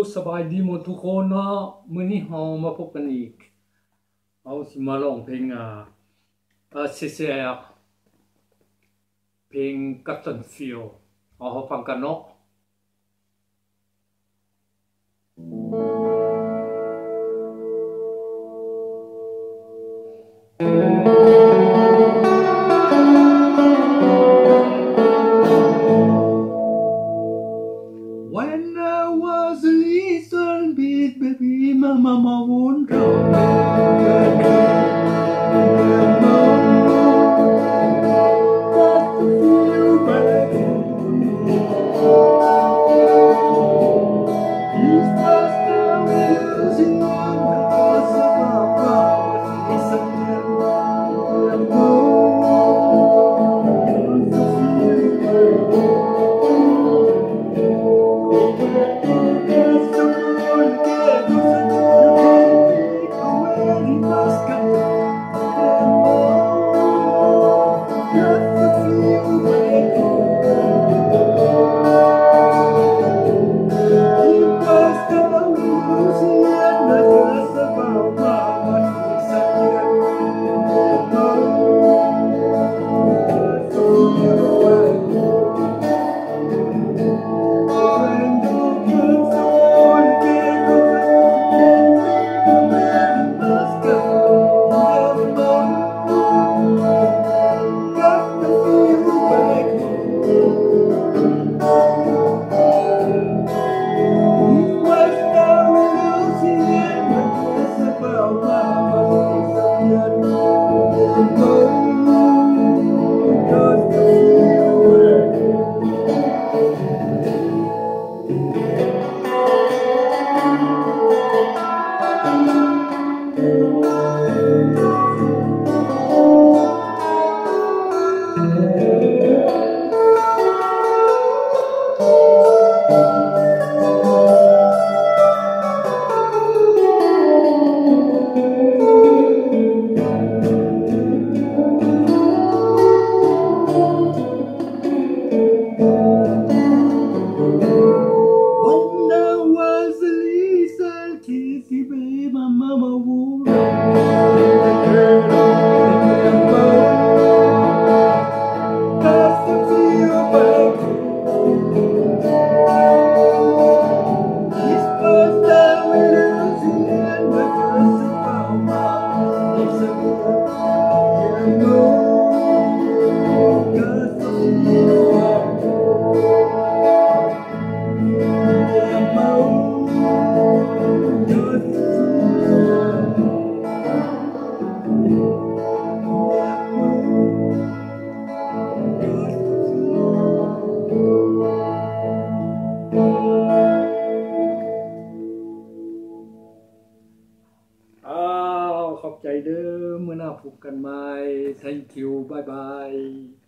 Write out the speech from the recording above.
สบายดีหมดทุกคนเนาะมื้อนี้เรามาพบกันอีกเอาสิมาร้องเพลงCCR เพลง COTTON FIELD เอาฟังกันเนาะWhen I was a little bit baby, my mama won't drop me. Got to feel back. This was now losing one because of our powers. It's a my mama would got to feel back. This was now losing and because of our mama is a good got to feel back.ขอบใจเด้อมื้อหน้าพบกันใหม่ thank you bye bye